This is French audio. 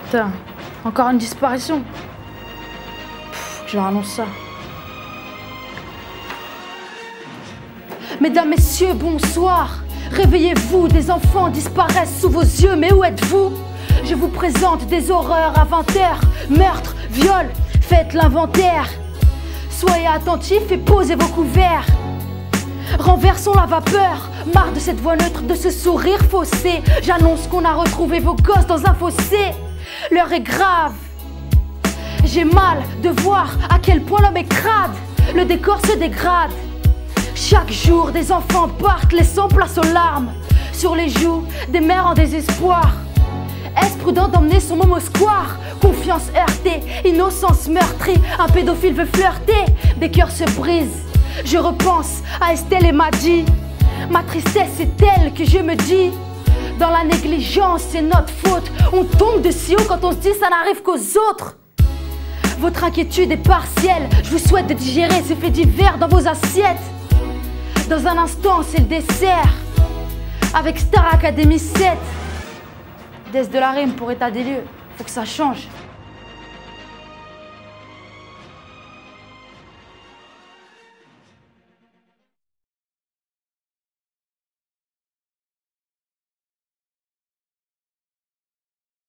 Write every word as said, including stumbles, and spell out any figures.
Putain, encore une disparition. Pff, que je leur annonce ça. Mesdames, messieurs, bonsoir. Réveillez-vous, des enfants disparaissent sous vos yeux, mais où êtes-vous? Je vous présente des horreurs à vingt heures. Meurtre, viol, faites l'inventaire. Soyez attentifs et posez vos couverts. Renversons la vapeur, marre de cette voix neutre, de ce sourire faussé. J'annonce qu'on a retrouvé vos gosses dans un fossé. L'heure est grave. J'ai mal de voir à quel point l'homme est crade. Le décor se dégrade. Chaque jour, des enfants partent, laissant place aux larmes. Sur les joues des mères en désespoir. Est-ce prudent d'emmener son môme au square? Confiance heurtée, innocence meurtrie. Un pédophile veut flirter, des cœurs se brisent. Je repense à Estelle et Madi. Ma tristesse est telle que je me dis, dans la négligence, c'est notre faute. On tombe de si haut quand on se dit ça n'arrive qu'aux autres. Votre inquiétude est partielle. Je vous souhaite de digérer ces faits divers dans vos assiettes. Dans un instant, c'est le dessert. Avec Star Academy sept. Des de la rime pour état des lieux. Faut que ça change.